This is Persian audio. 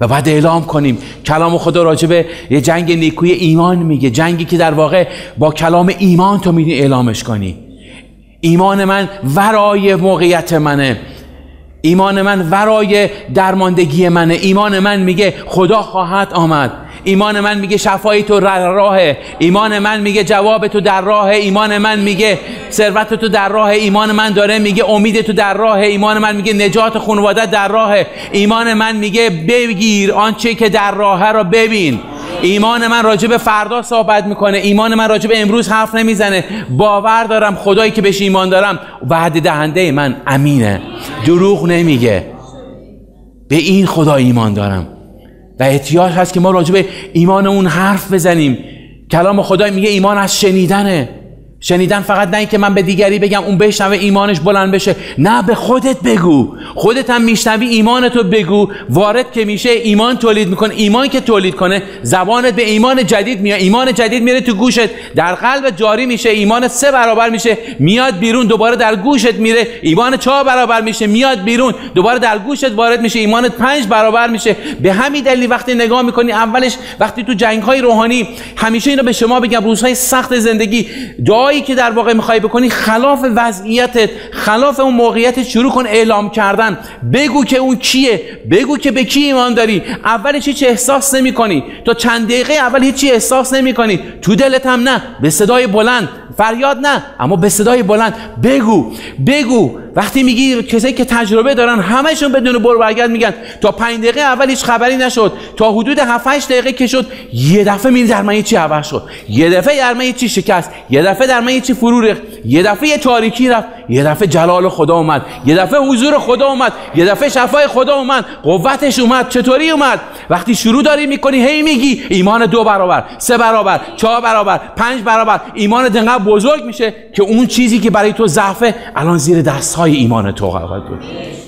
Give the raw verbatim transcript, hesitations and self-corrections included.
و بعد اعلام کنیم. کلام خدا راجع به یه جنگ نیکوی ایمان میگه، جنگی که در واقع با کلام ایمان تو میتونی اعلامش کنی. ایمان من ورای موقعیت منه، ایمان من ورای درماندگی منه، ایمان من میگه خدا خواهد آمد، ایمان من میگه شفای تو در راهه، ایمان من میگه جواب تو در راهه، ایمان من میگه ثروت تو در راهه، ایمان من داره میگه امید تو در راهه، ایمان من میگه نجات خانواده در راهه، ایمان من میگه بگیر آنچه که در راهه را ببین. ایمان من راجع به فردا صحبت میکنه، ایمان من راجع به امروز حرف نمیزنه. باور دارم خدایی که بهش ایمان دارم وعده دهنده من امینه، دروغ نمیگه. به این خدا ایمان دارم و احتیاج هست که ما راجع به ایمان اون حرف بزنیم. کلام خدا میگه ایمان از شنیدنه. شنیدن فقط نه اینکه من به دیگری بگم اون بشنوه ایمانش بلند بشه، نه به خودت بگو. خودت هم میشنوی ایمانتو بگو، وارد که میشه ایمان تولید میکنه. ایمان که تولید کنه زبانت به ایمان جدید میاد، ایمان جدید میره تو گوشت، در قلبت جاری میشه، ایمان سه برابر میشه میاد بیرون، دوباره در گوشت میره، ایمان چهار برابر میشه میاد بیرون، دوباره در گوشت وارد میشه، ایمانت پنج برابر میشه. به همین دلیل وقتی نگاه میکنی اولش وقتی تو جنگ‌های روحانی، همیشه اینو به شما بگم، روزهای سخت زندگی دعا که در واقع میخوای بکنی خلاف وضعیتت، خلاف اون موقعیت، شروع کن اعلام کردن. بگو که اون کیه، بگو که به کی ایمان داری. اولش هیچ احساس نمی کنی، تا چند دقیقه اول هیچی احساس نمی کنی، تو دلت هم نه، به صدای بلند، فریاد نه، اما به صدای بلند بگو. بگو وقتی میگی کسایی که تجربه دارن همشون بدون برو برگرد میگن تا پنج دقیقه اول هیچ خبری نشد، تا حدود هفت هشت دقیقه که شد یه دفعه میری در من چی عوض شد، یه دفعه در من چی شکست، یه دفعه در من چی فرو ریخت، یه دفعه یه تاریکی رفت، یه دفعه جلال خدا اومد، یه دفعه حضور خدا اومد، یه دفعه شفای خدا اومد، قوتش اومد. چطوری اومد؟ وقتی شروع داری میکنی هی میگی ایمان دو برابر، سه برابر، چهار برابر، پنج برابر، ایمان انقدر بزرگ میشه که اون چیزی که برای تو ضعفه الان زیر دستهای ایمان تو قرار گرفته.